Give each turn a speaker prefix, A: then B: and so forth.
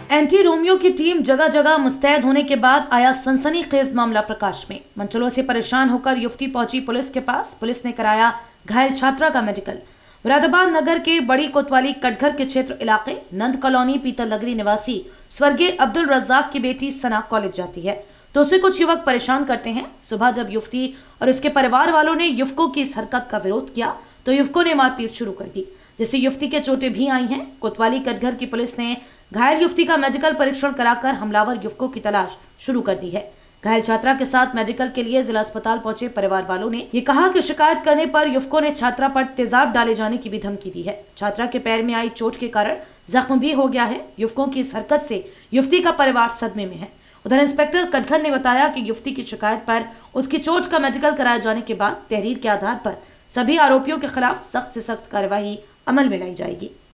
A: Anti Romeo की team जगह जगह मुस्तैद होने के बाद आया सनसनीखेज मामला प्रकाश में। मंचलों से परेशान होकर युवती पहुंची पुलिस के पास। पुलिस ने कराया घायल छात्रा का मेडिकल। मुरादाबाद नगर के बड़ी कोतवाली कटघर के क्षेत्र इलाके नंद कॉलोनी पीतल नगरी निवासी स्वर्गीय अब्दुल रज्जाक की बेटी सना कॉलेज जाती है तो उसे कुछ युवक परेशान करते हैं। सुबह जब युवती और उसके परिवार वालों ने युवकों की इस हरकत का विरोध किया तो युवकों ने मारपीट शुरू कर दी, जिससे युवती के चोटें भी आई हैं। कोतवाली कटघर की पुलिस ने घायल युवती का मेडिकल परीक्षण कराकर हमलावर युवकों की तलाश शुरू कर दी है। घायल छात्रा के साथ मेडिकल के लिए जिला अस्पताल पहुंचे परिवार वालों ने ये कहा कि शिकायत करने पर युवकों ने छात्रा पर तेजाब डाले जाने की भी धमकी दी है। छात्रा के पैर में आई चोट के कारण जख्म भी हो गया है। युवकों की इस हरकत से युवती का परिवार सदमे में है। उधर इंस्पेक्टर कटघर ने बताया कि युवती की शिकायत पर उसकी चोट का मेडिकल कराए जाने के बाद तहरीर के आधार पर सभी आरोपियों के खिलाफ सख्त से सख्त कार्यवाही अमल में लाई जाएगी।